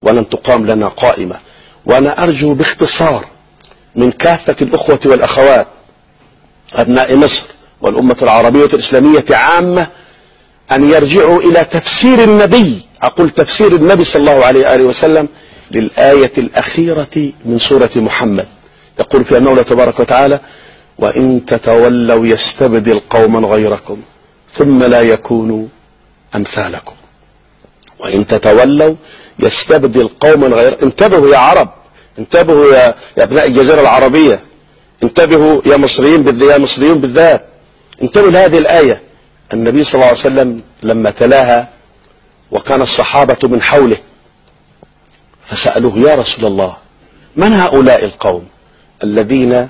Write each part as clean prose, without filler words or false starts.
ولن تقام لنا قائمة. وأنا أرجو باختصار من كافة الأخوة والأخوات أبناء مصر والأمة العربية الإسلامية عامة أن يرجعوا إلى تفسير النبي، أقول تفسير النبي صلى الله عليه وآله وسلم للآية الأخيرة من سورة محمد. يقول فيها المولى تبارك وتعالى: وإن تتولوا يستبدل قوما غيركم ثم لا يكونوا أمثالكم. وإن تتولوا يستبدل قوما غير. انتبهوا يا عرب، انتبهوا يا أبناء الجزيرة العربية، انتبهوا يا مصريين بالذات، انتبهوا لهذه الآية. النبي صلى الله عليه وسلم لما تلاها وكان الصحابة من حوله فسألوه: يا رسول الله، من هؤلاء القوم الذين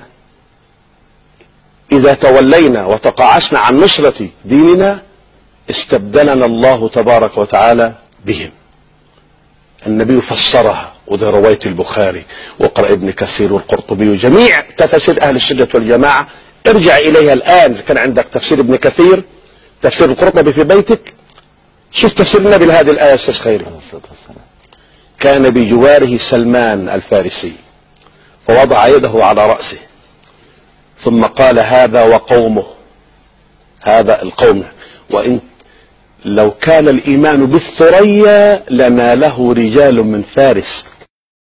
إذا تولينا وتقاعسنا عن نصرة ديننا استبدلنا الله تبارك وتعالى بهم؟ النبي فسرها، وده رواية البخاري وقرأ ابن كثير والقرطبي وجميع تفاسير أهل السنة والجماعة. ارجع إليها الآن، كان عندك تفسير ابن كثير، تفسير القرطبي في بيتك، شوف تفسير النبي لهذه الآية يا أستاذ خيري. كان بجواره سلمان الفارسي فوضع يده على رأسه ثم قال: هذا وقومه، هذا القوم، وإن لو كان الإيمان بالثريا لناله رجال من فارس